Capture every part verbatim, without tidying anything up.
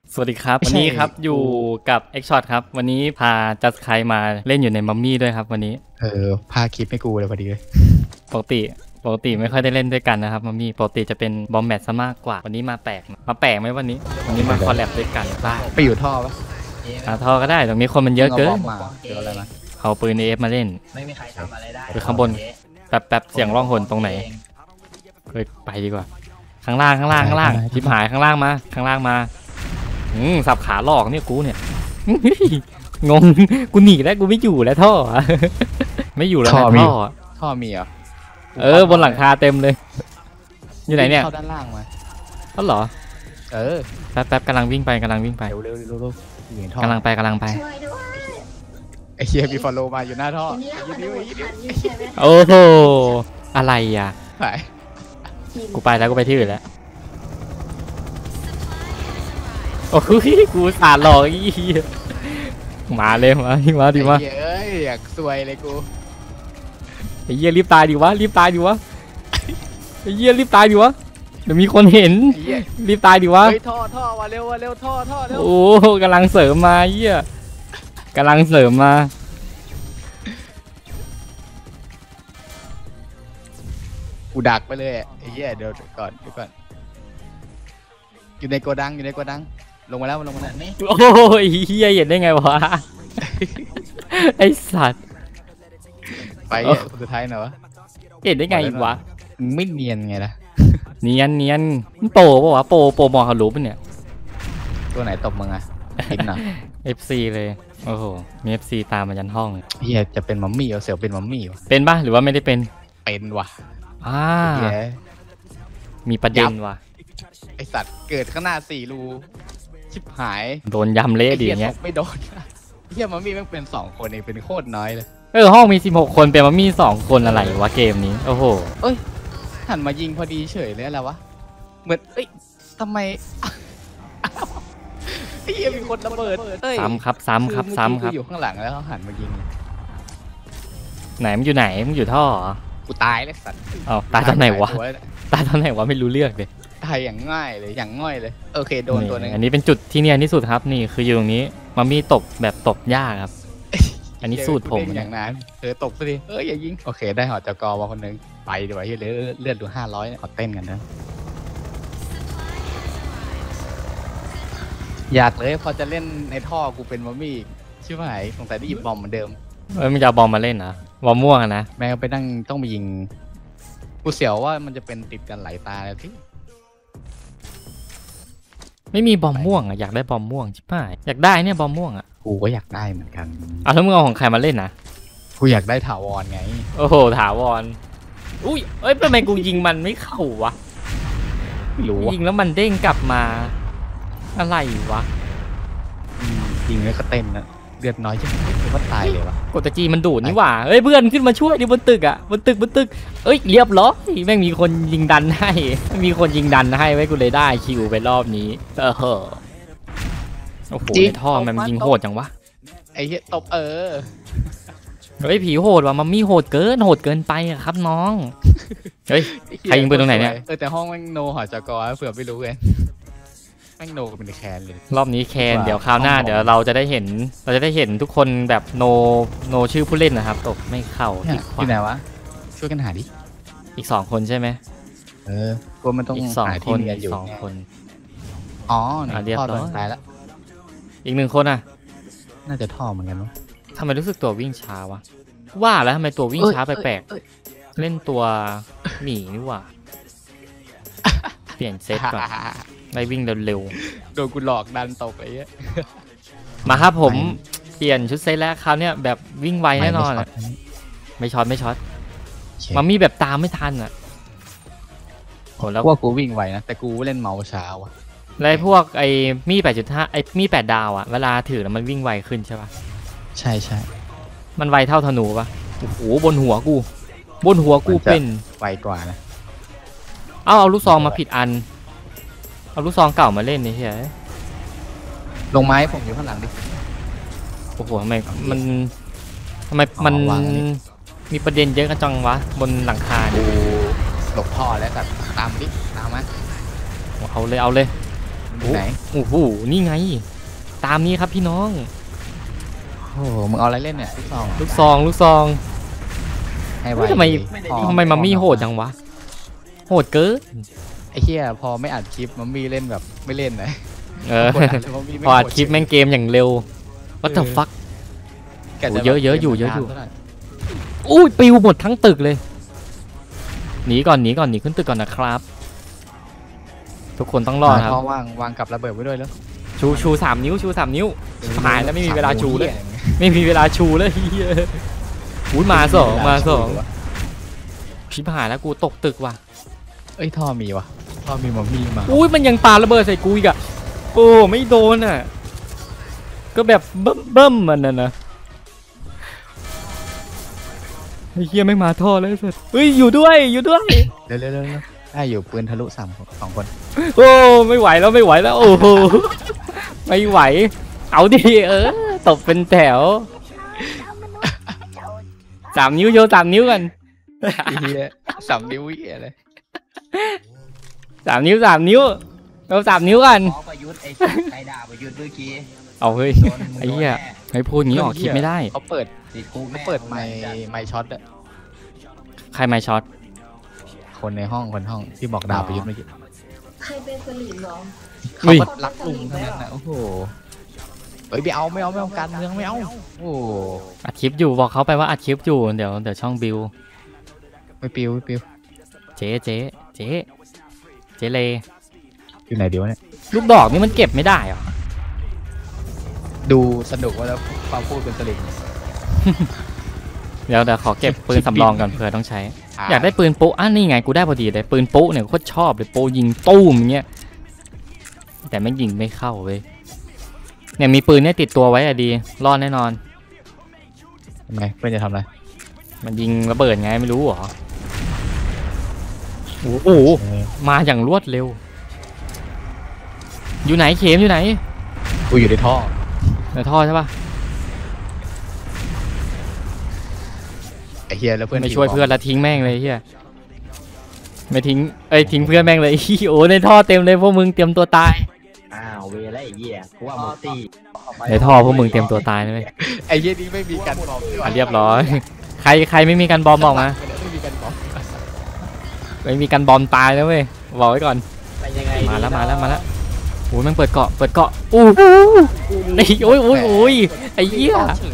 สวัสดีครับวันนี้ครับอยู่กับ X Shot ครับวันนี้พาจัสไคมาเล่นอยู่ในมัมมี่ด้วยครับวันนี้เออพาคลิปให้กูเลยพอดีเลยปกติปกติไม่ค่อยได้เล่นด้วยกันนะครับมัมมี่ปกติจะเป็นบอมแมทซะมากกว่าวันนี้มาแปลกมาแปลกไหมวันนี้วันนี้มาคอลแลบด้วยกันบ้าไปอยู่ท่อปะอ่าท่อก็ได้ตรงนี้คนมันเยอะเกินเจออะไรมาเอาปืนเอฟมาเล่นไม่มีใครทำอะไรได้ไปข้างบนแป๊บแป๊บเสียงร้องหนตรงไหนไปดีกว่าข้างล่างข้างล่างข้างล่างชิบหายข้างล่างมาข้างล่างมาอืมสับขาหลอกเนี่ยกูเนี่ยงงกูหนีแล้วกูไม่อยู่แล้วท่อไม่อยู่แล้วท่อท่อมีเหรอเออบนหลังคาเต็มเลยอยู่ไหนเนี่ยเข้าด้านล่างมาเขาเหรอเออแป๊บแป๊บกำลังวิ่งไปกำลังวิ่งไปเร็วเร็วเร็วเร็วกำลังไปกำลังไปไอเฮียมีฟอลโล่มาอยู่หน้าท่อโอ้โหอะไรอ่ะไปกูไปแล้วกูไปที่อื่นแล้วโอ้ยกูสาดหลอกอีมาเลยมาที่มาดิมาเอ้ยอยากสวยเลยกูไอ้เหี้ยรีบตายดิวะรีบตายดิวะไอ้เหี้ยรีบตายดิวะเดี๋ยวมีคนเห็นรีบตายดิวะเฮ้ยท่อท่อมาเร็วมาเร็วท่อท่อเร็วโอ้กำลังเสริมมาเหี้ยกำลังเสริมมากูดักไปเลยไอ้เหี้ยเดี๋ยวก่อนเดี๋ยวก่อนอยู่ในโกดังอยู่ในโกดังลงมาแล้วลงมาแล้วนี่โอ้ยเฮียเห็นได้ไงวะไอสัตว์ไปสุดท้ายเนอะเห็นได้ไงวะไม่เนียนไงล่ะเนียนเนียนโปปะวะโปโปมองเขารู้ปะเนี่ยตัวไหนตบมึงอะอินนะเอฟ ซี เลยโอ้โหมี เอฟ ซี ตามมายันห้องเฮียจะเป็นมัมมี่เอาเสียวเป็นมัมมี่เป็นปะหรือว่าไม่ได้เป็นเป็นว่ะอ่ามีประเด็นว่ะไอสัตว์เกิดข้างหน้าสี่รูชิบหายโดนยำเละดิอย่างเงี้ยไม่โดนเฮียมัมมี่แม่งเป็นสองคนเองเป็นโคตรน้อยเลยเออห้องมีสิบหกคนเป็นมัมมี่สองคนอะไรวะเกมนี้โอ้โหเอ้ยหันมายิงพอดีเฉยเลยอะไรวะเหมือนเอ้ยทำไมไอ้เฮียมีคนระเบิดซ้ำครับซ้ำครับซ้ำครับอยู่ข้างหลังแล้วเขาหันมายิงไหนมันอยู่ไหนมันอยู่ท่อกูตายเลยสัตว์อ๋อตายตอนไหนวะตายตอนไหนวะไม่รู้เรื่องเลยตายอย่างง่ายเลยอย่างง่อยเลยโอเคโดนตัวนึงอันนี้เป็นจุดที่เนียนที่สุดครับนี่คืออยู่ตรงนี้มัมมี่ตบแบบตบยากครับอันนี้สูตรผมอย่างนั้นเออตบสิเอออย่ายิงโอเคได้หอจกมาคนนึงไปดีกว่าที่เหลือเลือดดูห้าร้อยขอเต้นกันนะอยากเลยพอจะเล่นในท่อกูเป็นมัมมี่ชื่อว่าไหนสงสัยได้หยิบบอมเหมือนเดิมเออมันจะเอาบอมมาเล่นนะบอมม่วงนะแม่ไปนั่งต้องไปยิงกูเสียวว่ามันจะเป็นติดกันหลายตาเลยที่ไม่มีบอมม่วงอ่ะอยากได้บอมม่วงใช่ไหมอยากได้เนี่ยบอมม่วงอ่ะกูก็อยากได้เหมือนกันเอาแล้วมึงเอาของใครมาเล่นนะกูอยากได้ถาวรไงโอ้โหถาวรอุ้ยเอ้ยทำไมกูยิงมันไม่เข้าวะไม่รู้ยิงแล้วมันเด้งกลับมาอะไรวะยิงแล้วก็เต้นนะเลือดน้อยจังว่าตายเลยวะกดตะจีมันดูดนี่หว่าเฮ้ยเพื่อนขึ้นมาช่วยดิบนตึกอ่ะบนตึกบนตึกเอ้ยเรียบร้อยแม่งมีคนยิงดันให้มีคนยิงดันให้ไว้กูเลยได้คิวไปรอบนี้เออโอ้โหในท่อมันยิงโหดจังวะไอ้เหี้ยตบเออเฮ้ยผีโหดว่ะมัมมี่โหดเกินโหดเกินไปครับน้องเฮ้ยใครยิงปืนตรงไหนเนี่ยเออแต่ห้องแม่งโนหอจกเผื่อไม่รู้ไงแม่งโนเป็นแคนเลยรอบนี้แคนเดี๋ยวคราวหน้าเดี๋ยวเราจะได้เห็นเราจะได้เห็นทุกคนแบบโนโนชื่อผู้เล่นนะครับตกไม่เข้าที่ไหนวะช่วยกันหาดิอีกสองคนใช่ไหมเออกูมันต้องอีกสองคนอีกสองคนอ๋อเรียบร้อยตายแล้วอีกหนึ่งคนอ่ะน่าจะท่อเหมือนกันวะทำไมรู้สึกตัววิ่งช้าวะว่าแล้วทำไมตัววิ่งช้าแปลกๆเล่นตัวหมีนี่ว่าเปลี่ยนเซตก่อนได้วิ่งเร็วๆโดนกูหลอกดันตกไอ้เงี้ยมาครับผมเปลี่ยนชุดเซตแล้วคราวนี้แบบวิ่งไวแน่นอนไม่ช็อตไม่ช็อตมันมีแบบตามไม่ทันอ่ะโหแล้วว่ากูวิ่งไวนะแต่กูเล่นเมาส์ช้าว่ะแล้วพวกไอ้มีแปดจุดห้าไอ้มีแปดดาวอ่ะเวลาถือแล้วมันวิ่งไวขึ้นใช่ป่ะใช่ใช่มันไวเท่าธนูป่ะโอ้โหบนหัวกูบนหัวกูเป็นไวกว่านะเอาเอาลูกซองมาผิดอันเอาลูกซองเก่ามาเล่นนี่เฮ้ยลงไม้ผมอยู่ข้างหลังดิโอ้โหทำไมมันทำไมมันมีประเด็นเยอะกันจังวะบนหลังคาดูหลบท่อแล้วแต่ตามดิตามมาเอาเลยเอาเลยไหนโอ้โหนี่ไง ตามนี้ครับพี่น้องโอ้โหมึงเอาอะไรเล่นเนี่ยลูกซองลูกซองลูกซองให้ไวทำไมพอทำไมมัมมี่โหดจังวะโหดเกินไอ้เหี้ยพอไม่อัดคลิปมัมมี่เล่นแบบไม่เล่นนะเออคนอัดแล้วมัมมี่ไม่พออัดโหคลิปแม่งเกมอย่างเร็ว what the fuck แกจโอ้เยอะเยอะอยู่กมเยอะอยู่นานเท่าไหร่อุ้ยปิวหมดทั้งตึกเลยหนีก่อนหนีก่อนหนีขึ้นตึกก่อนนะครับ ทุกคนต้องรอดครับพอวางวางกับระเบิดไว้ด้วยแล้วชูชูสามนิ้วชูสามนิ้วหายแล้วไม่มีเวลาชูเลย ไม่มีเวลาชูเลยเฮียอุ้ยมาสองมาสองชิบหายแล้วกูตกตึกว่ะเอ้ยท่อมีวะท่อมีมัมมี่มาอุ้ยมันยังปาระเบิดใส่กูอีกอะโอ้ไม่โดนอ่ะก็แบบเบิ่มเบิ่มมันน่ะนะไอ้เฮียไม่มาท่อเลยสุดเฮ้ยอยู่ด้วยอยู่ด้วยเร็วเร็วเร็วเร็วได้อยู่ปืนทะลุสามคนสองคนโอ้ไม่ไหวแล้วไม่ไหวแล้วโอ้โหไม่ไหวเอาดิเออตบเป็นแถวสามนิ้วโยสามนิ้วกันเฮียสามนิ้วเฮียเลยสามนิ้วสามนิ้วเราสามนิ้วกันขอประยุทธ์ไอ้ไอ้ด่าประยุทธ์เมื่อกี้เอาเฮ้ยโดนไอ้เหี้ย ไม่พูดงี้ออกคลิปไม่ได้เขาเปิดติดคุกเขาเปิดไมค์ไมค์ช็อตอะใครไม่ช็อตคนในห้องคนห้องที่บอกด่าประยุทธ์เมื่อกี้ใครเป็นสลิมเหรอเขาก็รักลุงทั้งนั้นนะโอ้โหเอ้ยไม่เอาไม่เอาไม่เอาการเมืองไม่เอาโอ้อัดคลิปอยู่บอกเขาไปว่าอัดคลิปอยู่เดี๋ยวเดี๋ยวช่องบิวไม่ปิวไม่ปิวเจ๊เจ๊เจ๊เจ๊เลอยู่ไหนเดียวเนี่ยลูกดอกนี่มันเก็บไม่ได้เหรอดูสนุกว่าแล้วความพูดเป็นสลิงเดี๋ยวเดี๋ยวขอเก็บปืนสำรองก่อนเผื่อต้องใช้ อยากได้ปืนปุ๊อ่ะนี่ไงกูได้พอดีเลยปืนปุ๊เนี่ยโคตรชอบเลยโปยิงตู้มอย่างเงี้ยแต่ไม่ยิงไม่เข้าเว้ยเนี่ยมีปืนเนี่ยติดตัวไว้อะดีรอดแน่นอนทำไมเพื่อนจะทำอะไรมันยิงระเบิดไงไม่รู้เหรอโอ้โหมาอย่างรวดเร็ว อยู่ไหนเข็มอยู่ไหนกูอยู่ในท่อในท่อใช่ปะไอ้เฮียแล้วเพื่อนไม่ช่วยเพื่อนแล้วทิ้งแม่งเลยเฮียไม่ทิ้งเอ้ยทิ้งเพื่อนแม่งเลย โอ้ในท่อเต็มเลยพวกมึงเตรียมตัวตายอ้าวเวรไอ้เหี้ยกูว่ามึงตีในท่อพวกมึงเตรียมตัวตายเลยไอ้เฮียนี่ไม่มีการบอกด้วยอ่ะเรียบร้อย ใครใครไม่มีการบอมบอกมาไม่มีการบอกไม่มีการบอมตายแล้วเว้ยบอกไว้ก่อนไปยังไงมาแล้วมาแล้วมาแล้วโอ้ยแม่งเปิดเกาะเปิดเกาะอู้หูไอ้โอ้ยโอ้ยโอ้ยไอ้เหี้ย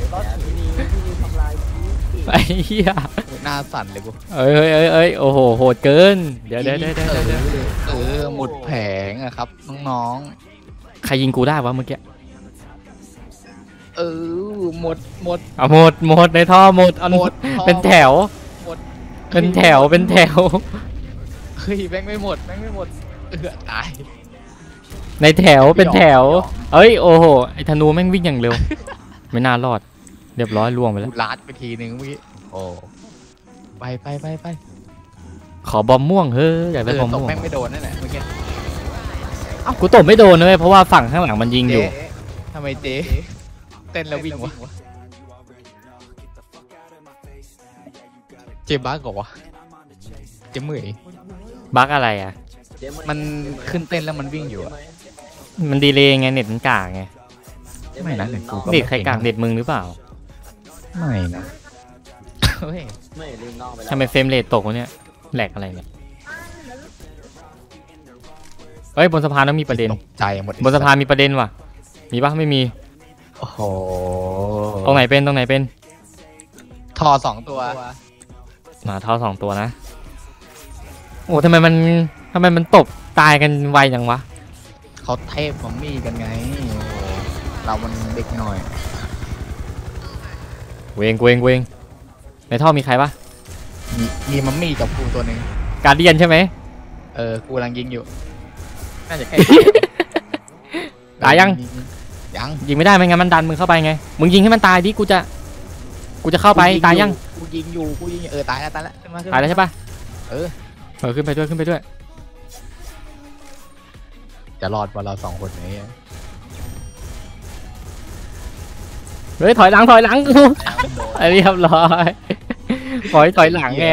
ไอ้เหี้ยหน้าสั่นเลยกูเอ้ยเอ้ยเอ้ยเอ้ยโอ้โหโหดเกินเดี๋ยวเดี๋ยวเดี๋ยวเดี๋ยวเดี๋ยวเออหมดแผงอะครับน้องใครยิงกูได้วะเมื่อกี้ๆเออหมดหมดเอาหมดหมดในท่อหมดเอาหมดเป็นแถวหมดเป็นแถวเป็นแถวเฮ้ยแม่งไม่หมดแม่งไม่หมดเออตายในแถวเป็นแถว เอ้ยโอ้โหไอ้ธนูแม่งวิ่งอย่างเร็ว ไม่น่ารอด เรียบร้อยล่วงไปแล้วกูลาดไปทีนึงเมื่อกี้โอ้ไปไปไปไปขอบอมม่วงเฮ้ยอยากเอได้อบอมตกม่วงแม่งไม่โดนนั่นแหละเมื่อกี้กูตบไม่โดนเลยเพราะว่าฝั่งข้างหลังมันยิงอยู่เจ๊ทำไมเจ๊เต้นแล้ววิ่งวะเจ๊บ้าก่อวะเจ๊เมื่อยบั๊กอะไรอ่ะมันขึ้นเต้นแล้วมันวิ่งอยู่อะมันดีเลยไงเน็ตมันกากไงไม่นะเน็ตกูก็เน็ตใครกากเน็ตมึงหรือเปล่าไม่นะเฮ้ยไม่ลืมน้องไปแล้วทำไมเฟรมเรทตกวะเนี่ยแหลกอะไรเนี่ยเฮ้ยบนสะพานต้องมีประเด็นตกใจหมดบนสะพานมีประเด็นว่ะมีปะไม่มีโอ้โหตรงไหนเป็นตรงไหนเป็นทอสองตัวมาเท่าสองตัวนะโอ้ทำไมมันทำไมมันตบตายกันไวจังวะเขาเทพของมีกันไงโอ้โหเรามันเด็กหน่อยเวงเวงเวงในท่อมีใครปะมีมีมัมมี่กับกูตัวหนึ่งการเดียนใช่ไหมเออกูกำลังยิงอยู่น่าจะแค่ตายยังยังยิงไม่ได้ไม่งั้นมันดันมึงเข้าไปไงมึงยิงให้มันตายดิกูจะกูจะเข้าไปตายยังกูยิงอยู่กูยิงอยู่เออตายแล้วตายแล้วขึ้นมาขึ้นตายมาแล้วใช่ปะเออเออขึ้นไปด้วยขึ้นไปด้วยจะรอดว่าเราสองคนไหนอะเฮ้ยถอยหลังถอยหลัง ไอ้เรียบร้อยถอยถอยหลังไง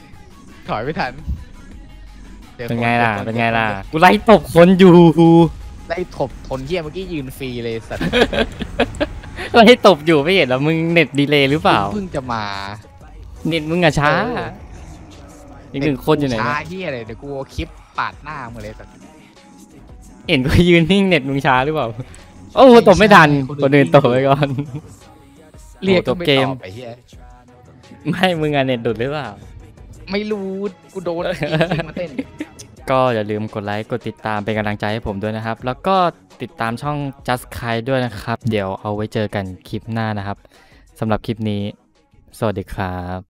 ถอยไม่ทันจอเป็นไงล่ะคเป็นไงล่ะกูไล่ตบคนอยู่ได้ถบทนเฮียเมื่อกี้ยืนฟรีเลยสัตว์เราให้ตบอยู่ไม่เห็นเหรอมึงเน็ตดีเลย์หรือเปล่าเพิ่งจะมาเน็ตมึงอะช้าเอออีกหนึ่งคนอยู่ไหนช้าวะเฮียเลยเดี๋ยวกูเอาคลิปปาดหน้ามึงเลยสัตว์เห็นกูยืนนิ่งเน็ตมึงช้าหรือเปล่าโอ้โหตบไม่ทันคนอื่นตบไปก่อนเรียกโอ้ก็ตัวไม่เกตมอบไอ้เฮียไม่มึงอะเน็ตดุดหรือเปล่าไม่รู้กูโดนมาเต้นก็อย่าลืมกดไลค์กดติดตามเป็นกำลังใจให้ผมด้วยนะครับ แล้วก็ติดตามช่อง Just Kite ด้วยนะครับ เดี๋ยวเอาไว้เจอกันคลิปหน้านะครับสำหรับคลิปนี้ สวัสดีครับ